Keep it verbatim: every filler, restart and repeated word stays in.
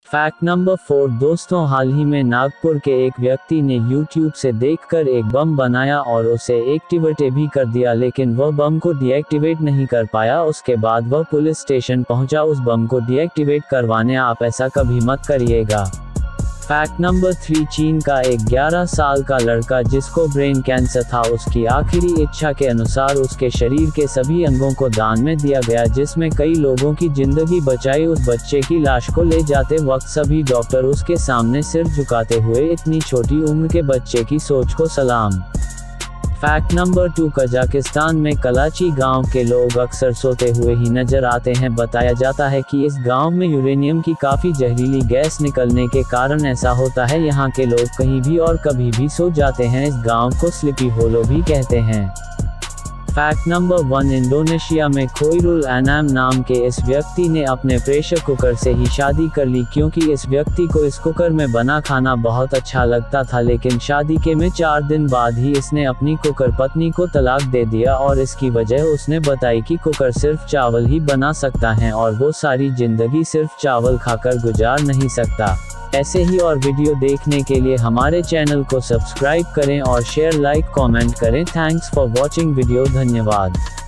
Fact number four दोस्तों, हाल ही में नागपुर के एक व्यक्ति ने यूट्यूब से देखकर एक बम बनाया और उसे एक्टिवेट भी कर दिया, लेकिन वह बम को डीएक्टिवेट नहीं कर पाया। उसके बाद वह पुलिस स्टेशन पहुंचा उस बम को डीएक्टिवेट करवाने। आप ऐसा कभी मत करिएगा। फैक्ट नंबर थ्री चीन का एक ग्यारह साल का लड़का जिसको ब्रेन कैंसर था, उसकी आखिरी इच्छा के अनुसार उसके शरीर के सभी अंगों को दान में दिया गया, जिसमें कई लोगों की जिंदगी बचाई। उस बच्चे की लाश को ले जाते वक्त सभी डॉक्टर उसके सामने सिर झुकाते हुए इतनी छोटी उम्र के बच्चे की सोच को सलाम। फैक्ट नंबर टू कजाकिस्तान में कलाची गांव के लोग अक्सर सोते हुए ही नजर आते हैं। बताया जाता है कि इस गांव में यूरेनियम की काफ़ी जहरीली गैस निकलने के कारण ऐसा होता है। यहां के लोग कहीं भी और कभी भी सो जाते हैं। इस गांव को स्लीपी होलो भी कहते हैं। फैक्ट नंबर वन इंडोनेशिया में खोइरुल एनाम नाम के इस व्यक्ति ने अपने प्रेशर कुकर से ही शादी कर ली, क्योंकि इस व्यक्ति को इस कुकर में बना खाना बहुत अच्छा लगता था। लेकिन शादी के में चार दिन बाद ही इसने अपनी कुकर पत्नी को तलाक दे दिया और इसकी वजह उसने बताई कि कुकर सिर्फ चावल ही बना सकता है और वो सारी जिंदगी सिर्फ चावल खाकर गुजार नहीं सकता। ऐसे ही और वीडियो देखने के लिए हमारे चैनल को सब्सक्राइब करें और शेयर लाइक कमेंट करें। Thanks for watching video. धन्यवाद।